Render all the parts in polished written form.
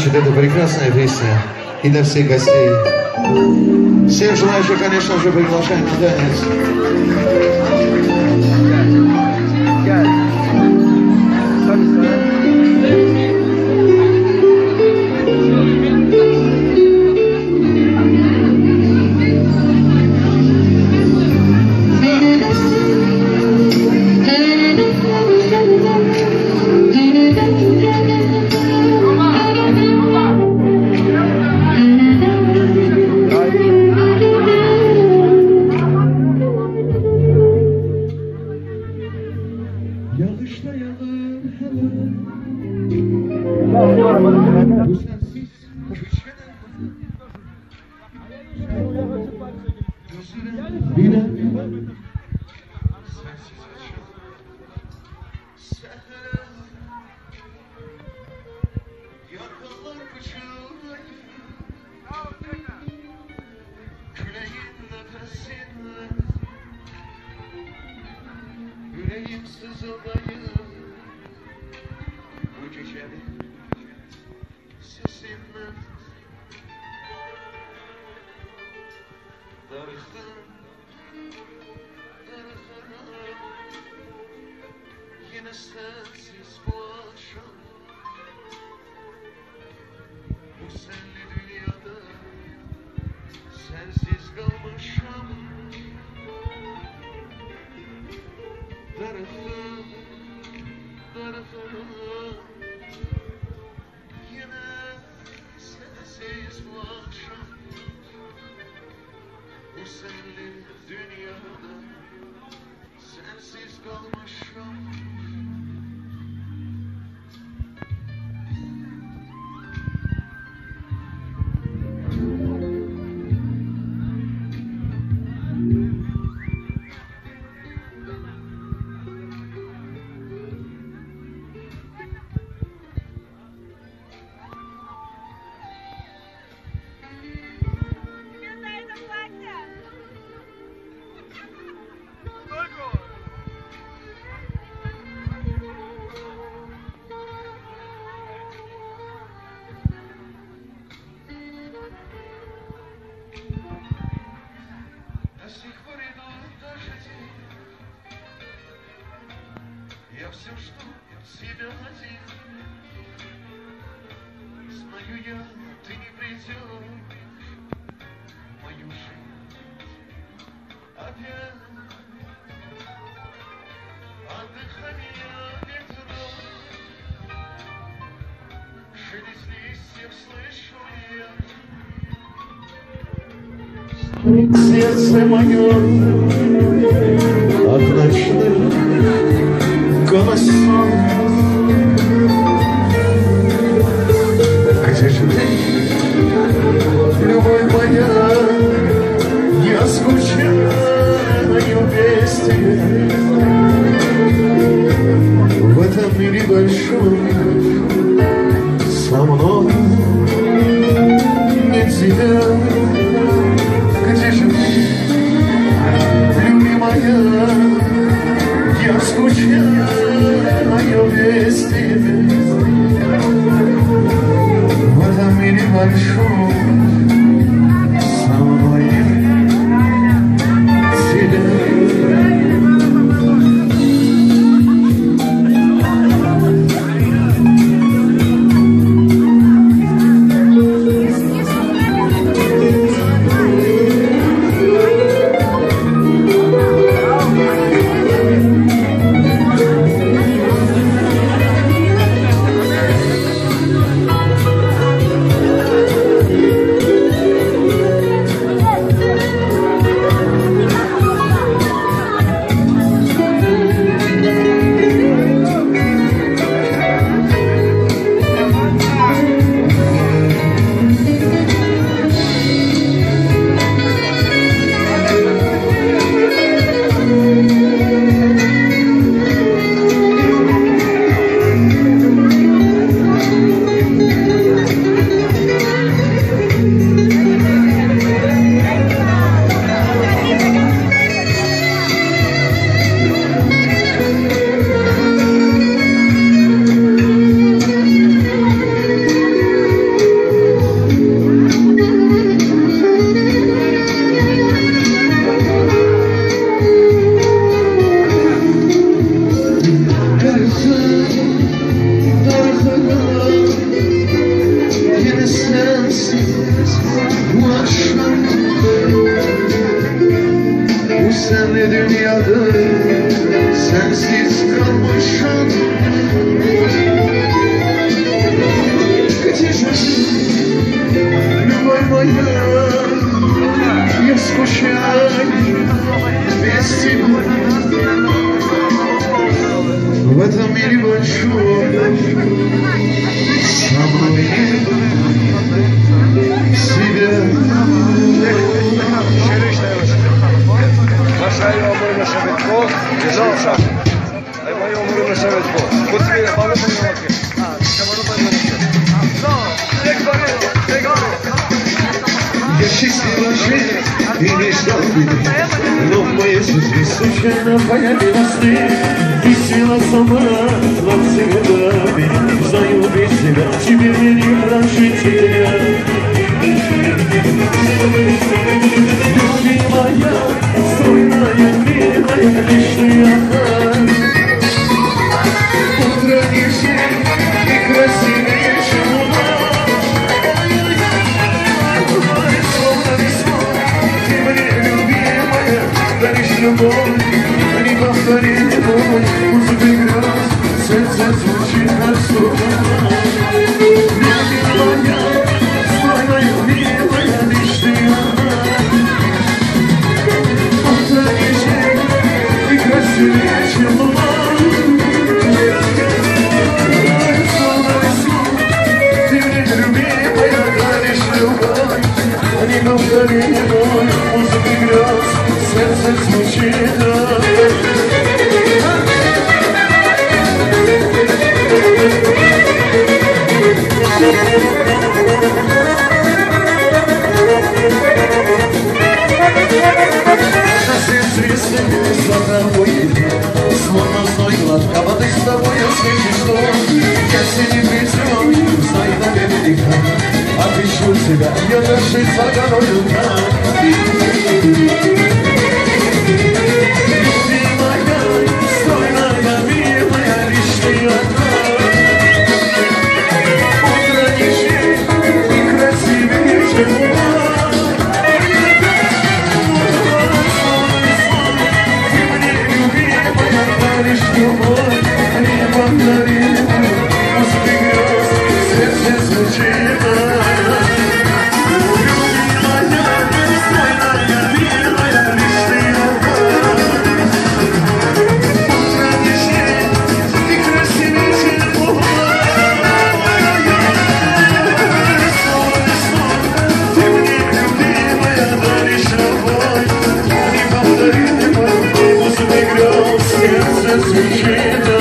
услышать эту прекрасную песню и для всех гостей. Всех желающих, конечно же, приглашаем на танец. Все, что себя один, знаю я, ты не придешь в мою жизнь опять. От дыхания ветров шелест листьев слышу я. Сердце мое от ночных голосов. Где же ты, любовь моя? Я скучаю без тебя. В этом мире большом со мной нет тебя. Где же ты, любимая? Я скучаю без тебя. В этом мире большом со мной тебя. hayatım sensiz kalmışım. Любовь моя, я скучаю без тебя. В этом мире большом со мной нет себя. Бажаю оборони швидко, державша. Дай мою оборони швидко. Будь собі, пане Павловки. Я счастлива жить и мечтал быть, но в моей жизни случайно появилась ты. Ты села сама над цветами, знаю без тебя, тебе мне не прожить тебя. Любимая, стройная, милая, лишняя. Утро нежнее и красивее, чем луна. Словно весна, ты мне, любимая, даришь любовь, неповторимой музыкой грез, сердце звучит как струна. Любимая, стройная, милая, лишняя. Утро нежнее и красивее, чем луна. Словно весна, ты мне, любимая, даришь любовь, неповторимой музыкой грез, сердце звучит. Словно зной гладко воды с тобой освещи, что если не призрой, знай наверняка, отыщу тебя, я даже за горой рука. Любимая, стройная, милая, лишь ты одна. Утро нежнее и красивее, чем луна. Любовь, неповторимая, музыкой грез, сердце звучит. Любимая, стройная, милая, лишь ты одна. Утро нежнее и красивее, чем луна. Снова весной, ты мне, любимая, даришь любовь, неповторимая, музыкой грез, сердце звучит.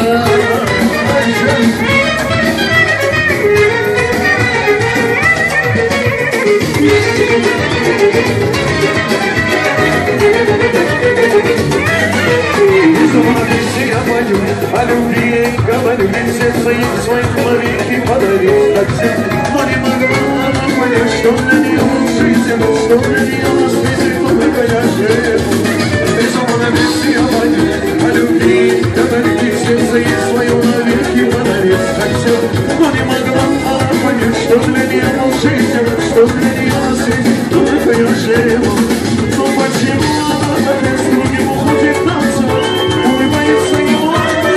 О любви я и говорю, ведь сердце им своих навеки подарил. Так все, но не могла она понять, что для нее жизнь, что для нее на свете только я живу. Безумно ведь я говорю, о любви я говорю, ведь сердце им свое навеки подарил. Так все, но не могла она понять, что для нее жизнь, что для нее на свете только я живу. Но почему она без другим уходит танцевать? Улыбается ему.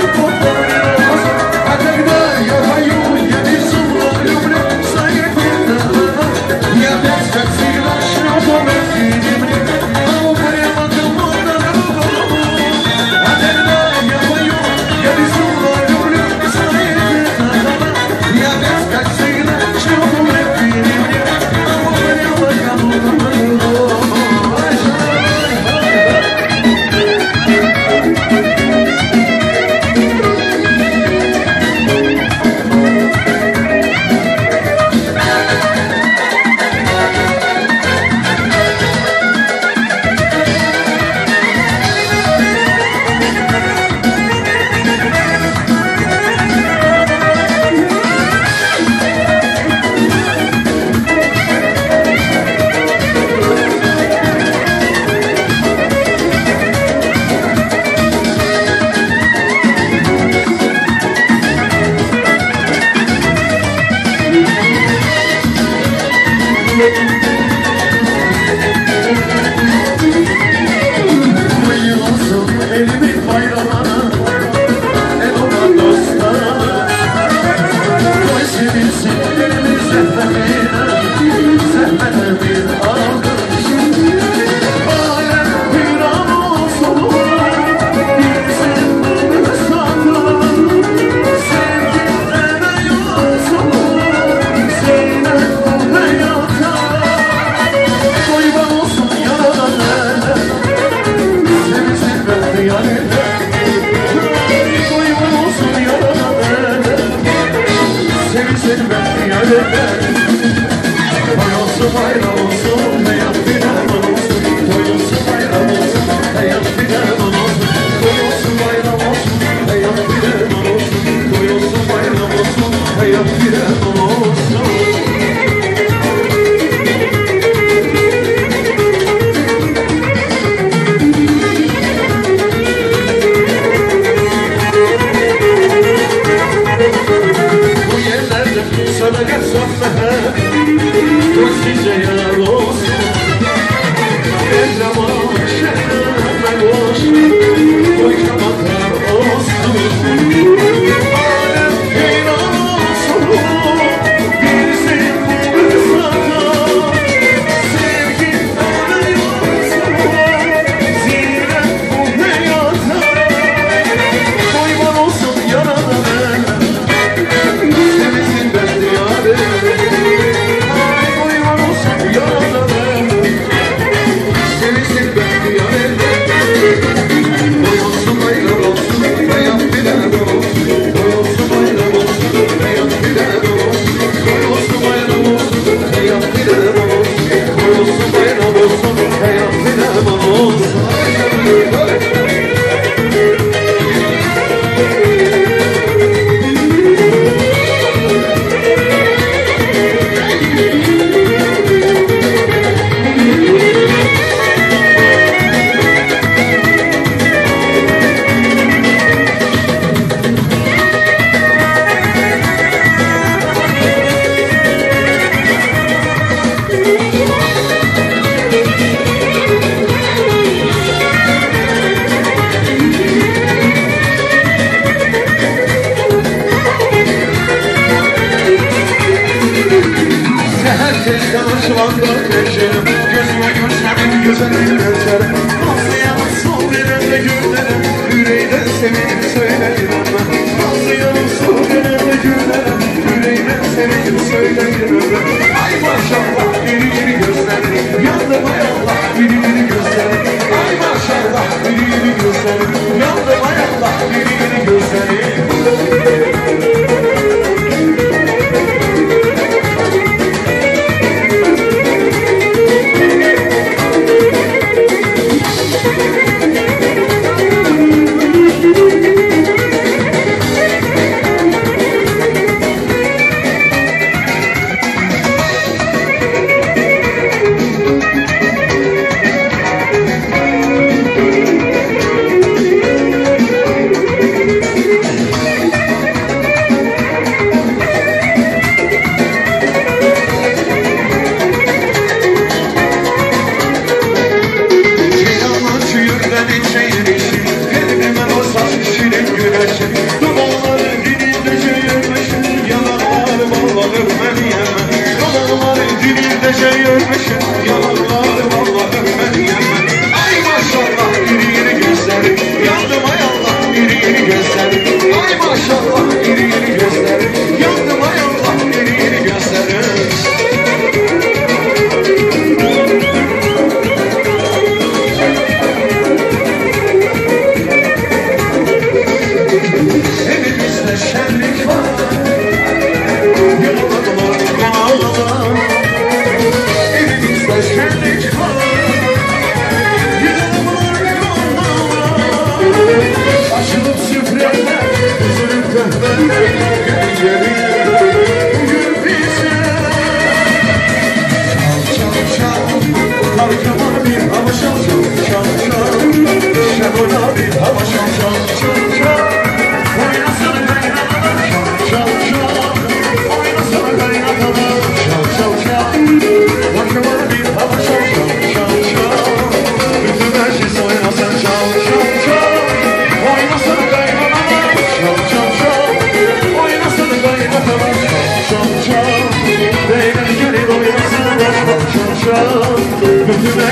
А когда я пою, я безумно люблю своих предков. Я опять как всегда шлю помехи мне, а упрямо домой на дорогу. А когда я пою, я безумно люблю своих предков. Я опять как всегда шлю помехи мне, а упрямо домой на дорогу.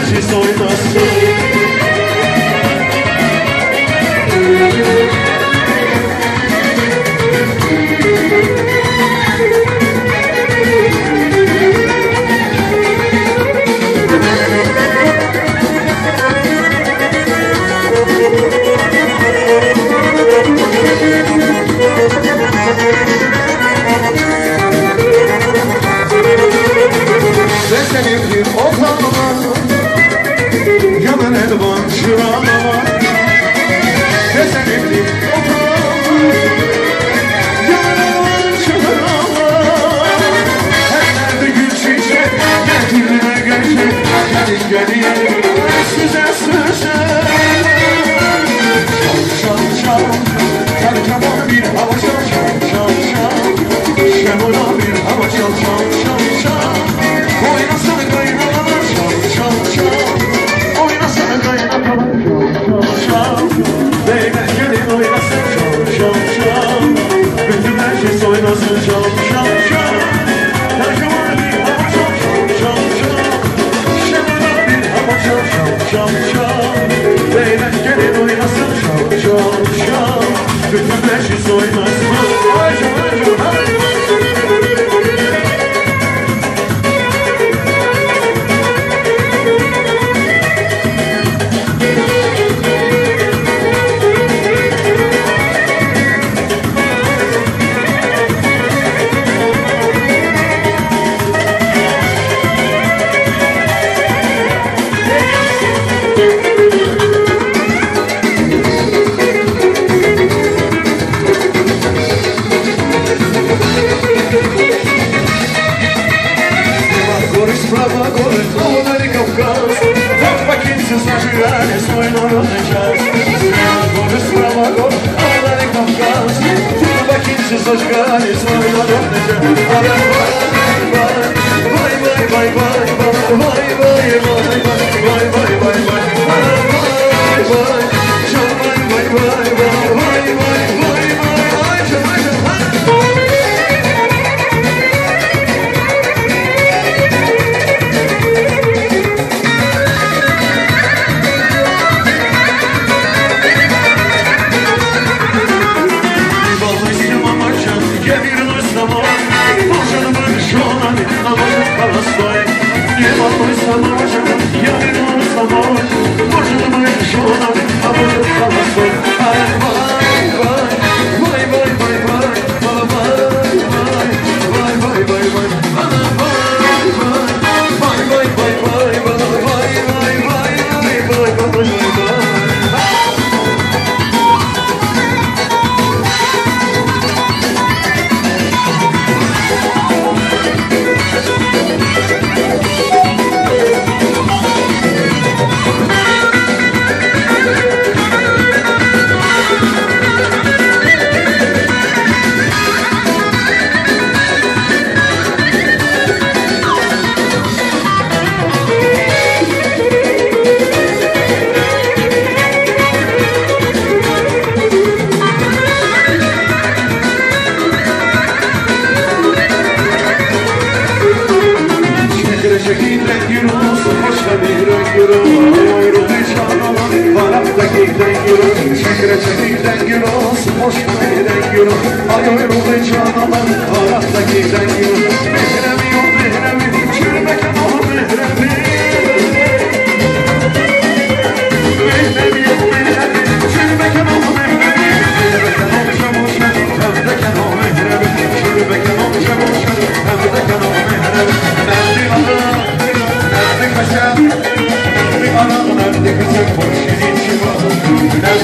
meclis oynasın. Senin otağıma yanan elvan şurama Senin otağıma yanan elvan şurama Her nerede gül çiçek ne diline geçecek Gelin gelin size sıçak Şam şam Terkama bir hava şam şam şam Şemuna bir hava şam şam şam Oynasana kaynanalar şam şam şam Oynasana kaynanalar şam şam Beyler gelin oynasın şam şam şam Bütün herkes oynasın şam şam şam Tercümanı bir hava şam şam şam Şemana bir hava şam şam şam Beyler gelin oynasın şam şam şam Bütün herkes oynasın Ay şam şam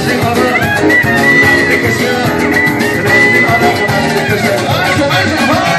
Ay,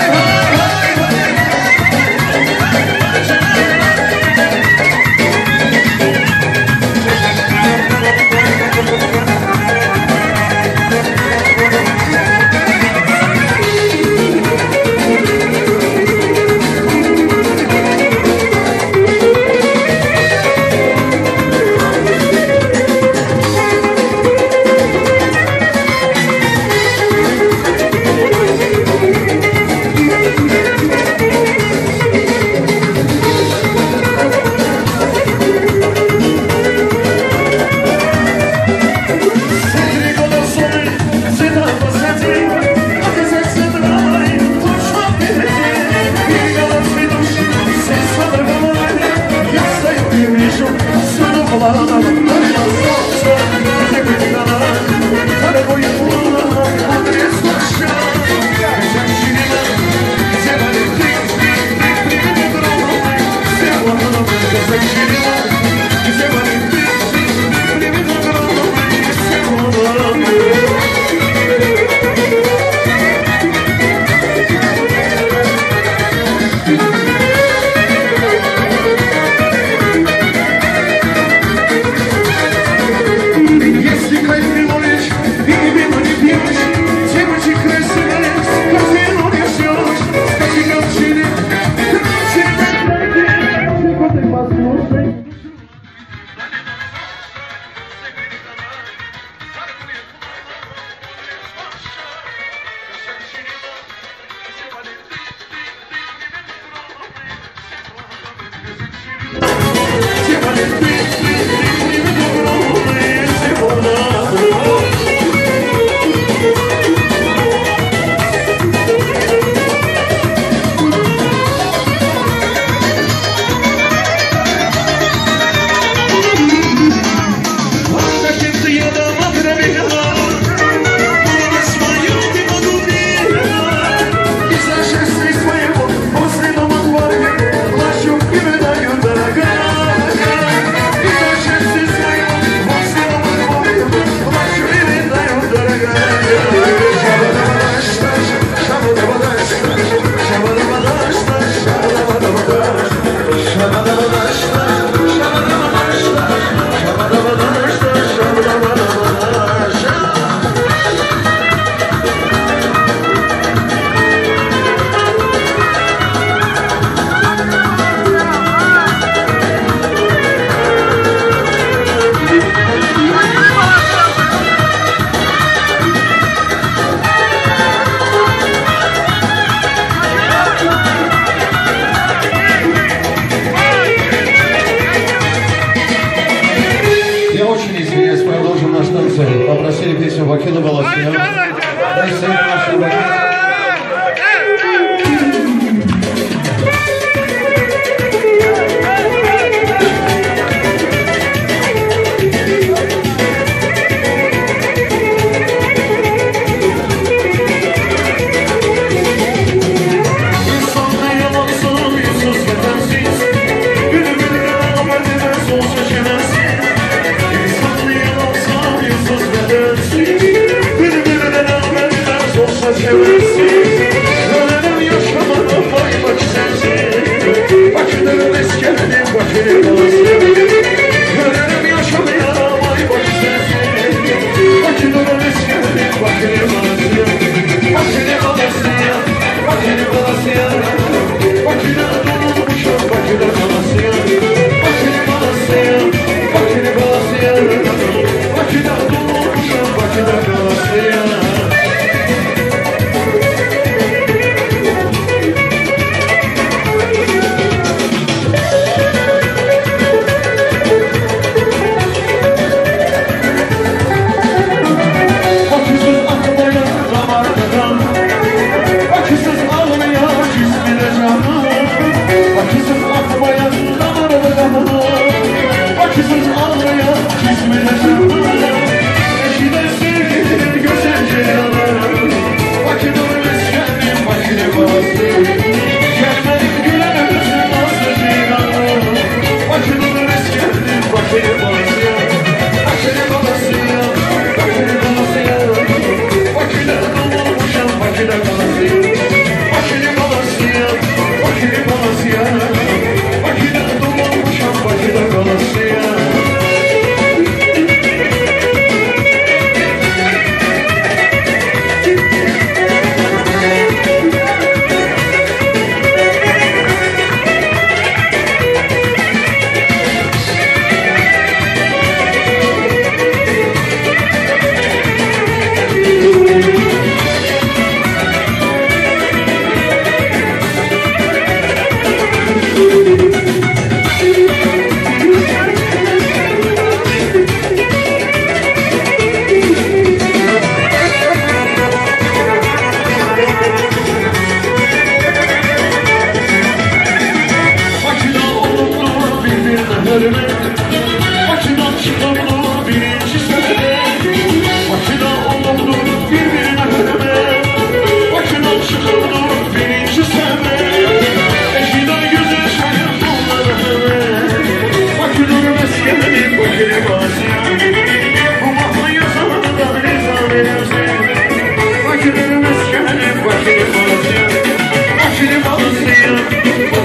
Попросили песню Вакина Баласия.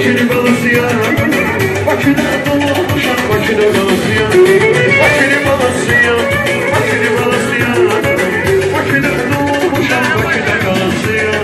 Bakı'nı balasıya, Bakı'da dolmuşam, Bakı'da balasıya, Bakı'nı balasıya, Bakı'nı balasıya, Bakı'da dolmuşam, Bakı'da balasıya.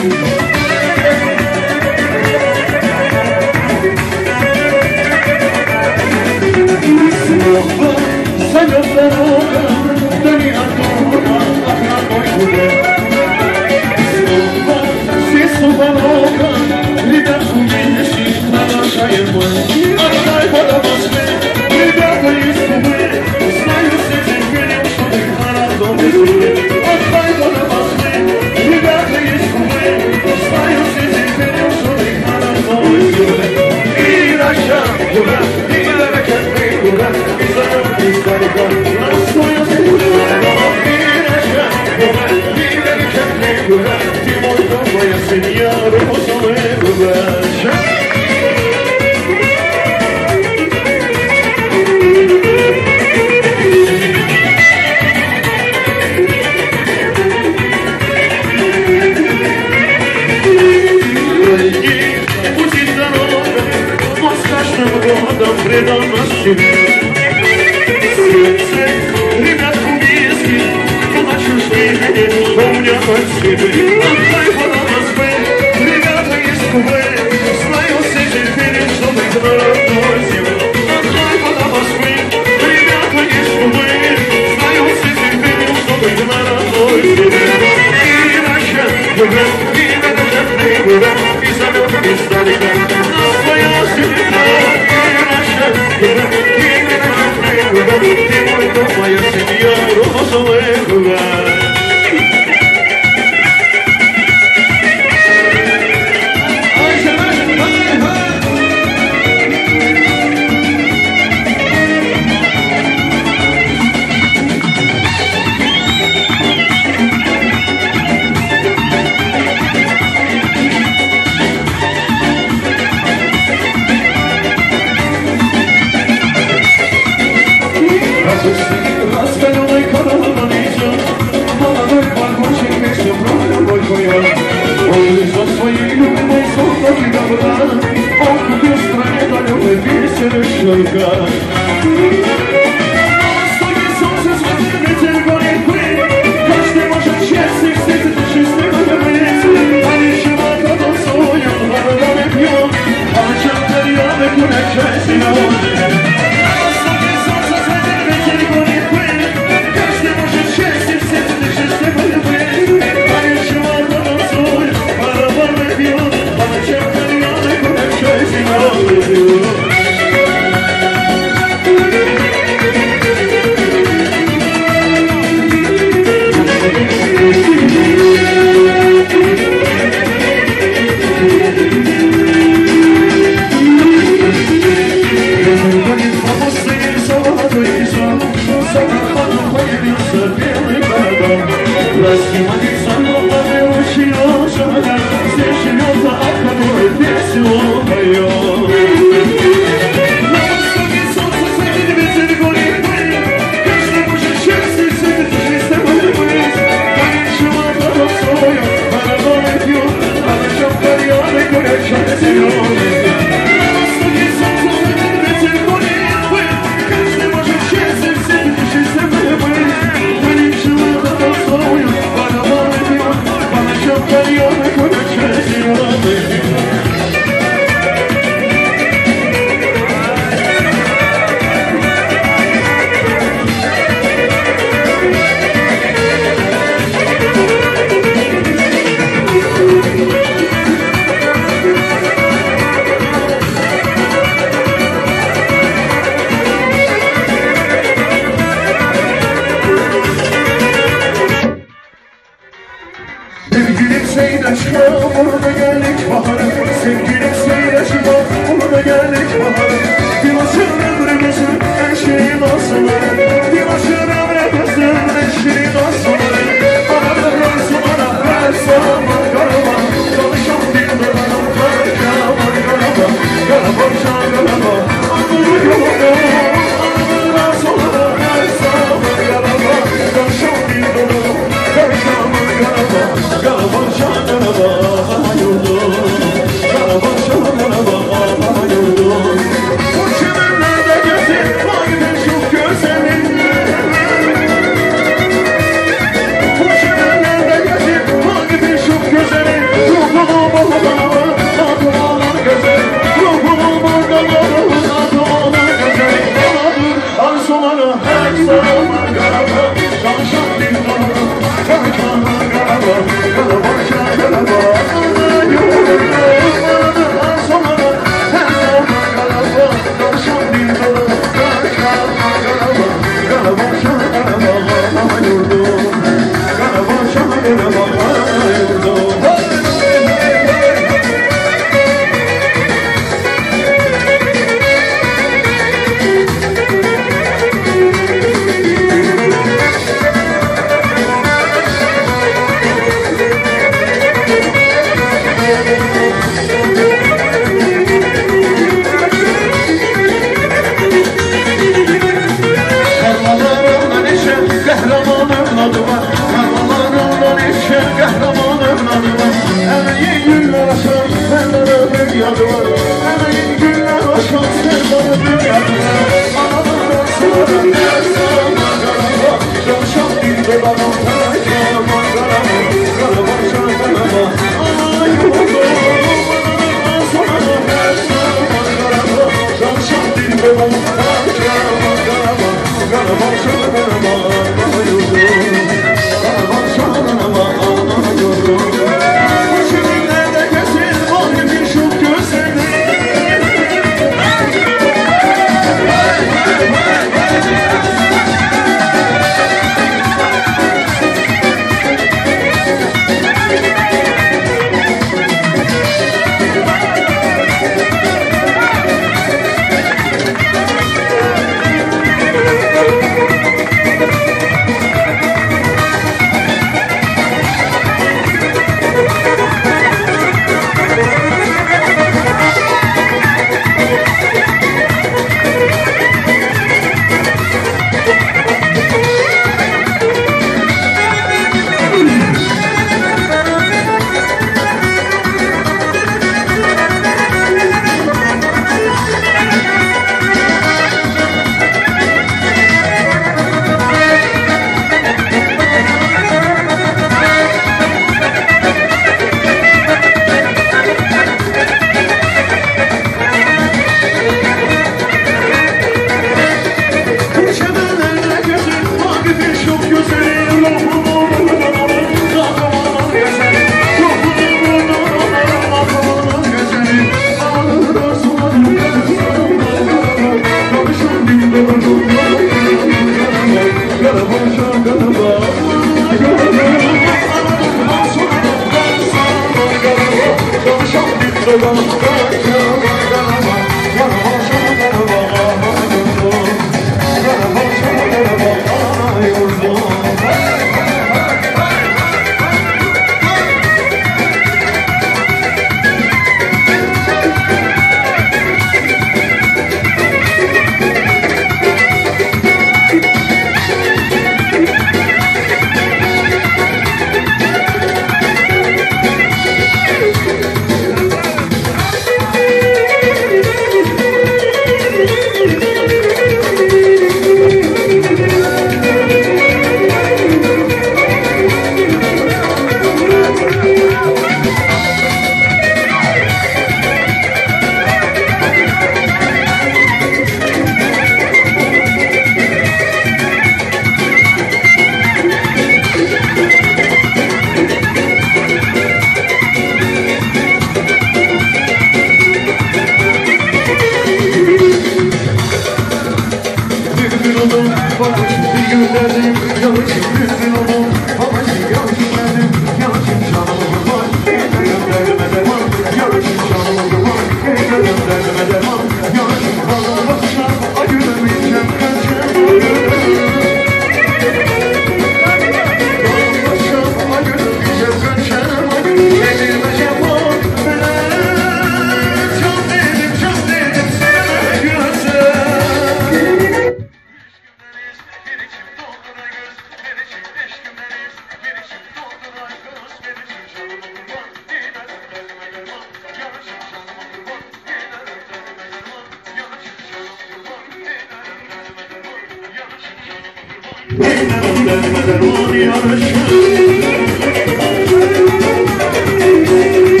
Gelmeden yarışır